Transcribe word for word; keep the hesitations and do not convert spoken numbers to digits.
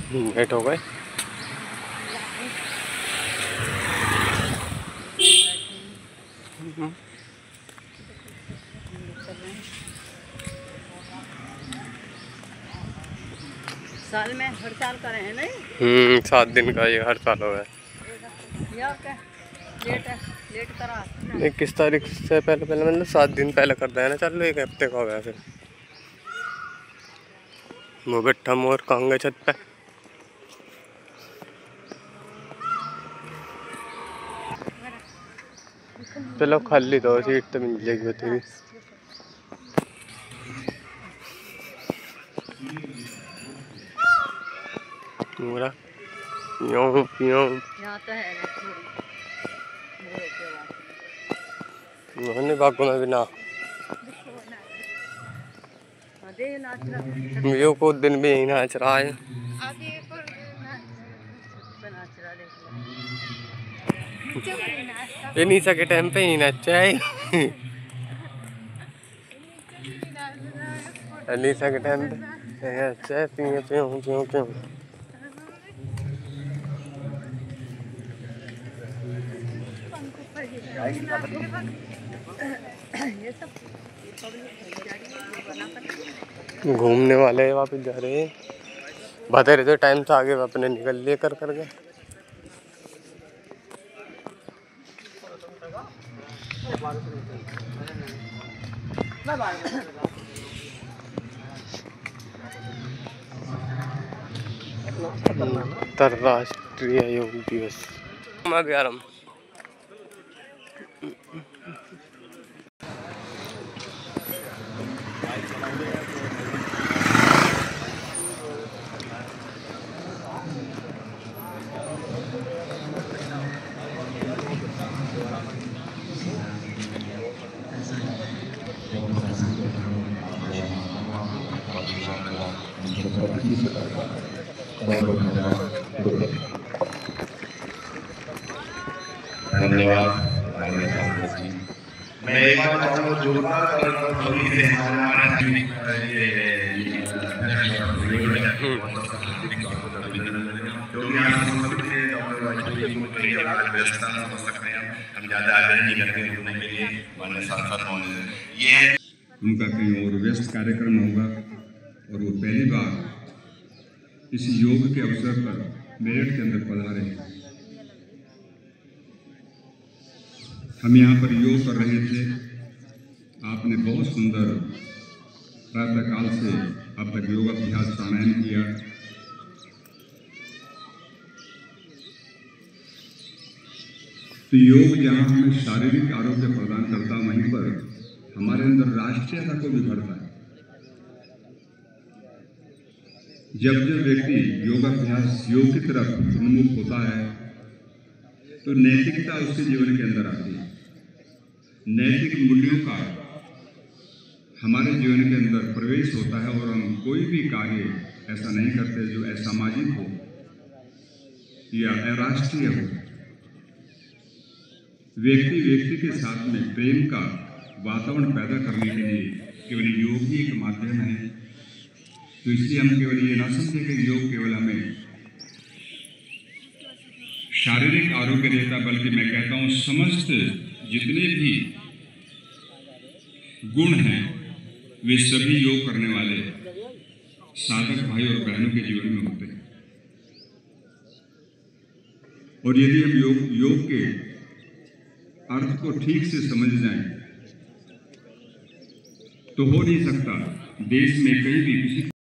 Late हो गए। साल में हड़ताल करे हैं नहीं? हम्म सात दिन का ये हड़ताल हो गया। लेट है, लेट करा नहीं किस तारीख से पहले पहले मतलब सात दिन पहले कर देना चलो, एक हफ्ते का हो गया फिर। वो बैठा मोर कहाँ गए छत पे। चलो खाली दो सीट तो मिल जाएगी होती भी। मोरा पियों पियों यहाँ तो है ना थोड़ी मोहन बागों में भी ना यो को दिन भी यही नाच रहा है। ये निशा के टाइम पे ही नाचा है। निशा के टाइम पे अच्छा है पियो पियो पियो पियो। घूमने वाले वापस जा रहे हैं, बता रहे थे टाइम से आगे अपने निकल लिए कर करके। अंतरराष्ट्रीय योग दिवस मैं भी आ रहा हूँ। धन्यवाद। मैं एक बार चाहूँगा जोरदार ध्वनि से हमारे हम ज़्यादा आग्रह नहीं करते जुड़ने के लिए माननीय सांसद महोदय। ये उनका कहीं और व्यस्त कार्यक्रम होगा और वो पहली बार इस योग के अवसर पर मेरठ के अंदर पधारे हैं। हम यहाँ पर योग कर रहे थे, आपने बहुत सुंदर प्रातःकाल से अब तक योग अभ्यास प्राणायाम किया। तो योग जहाँ हमें शारीरिक आरोग्य प्रदान करता, वहीं पर हमारे अंदर राष्ट्रीयता को भी बढ़ता है। जब जब व्यक्ति योगाभ्यास योग की तरफ उन्मुख होता है तो नैतिकता उसके जीवन के अंदर आती है। नैतिक मूल्यों का हमारे जीवन के अंदर प्रवेश होता है और हम कोई भी कार्य ऐसा नहीं करते जो असामाजिक हो या अराष्ट्रीय हो। व्यक्ति व्यक्ति के साथ में प्रेम का वातावरण पैदा करने के लिए केवल योग ही एक माध्यम है। तो इसलिए हम केवल ये ना समझें कि योग केवल हमें शारीरिक आरोग्य देता, बल्कि मैं कहता हूँ समस्त जितने भी गुण हैं वे सभी योग करने वाले साधक भाई और बहनों के जीवन में होते हैं। और यदि हम योग योग के अर्थ को ठीक से समझ जाएं तो हो नहीं सकता देश में कहीं भी किसी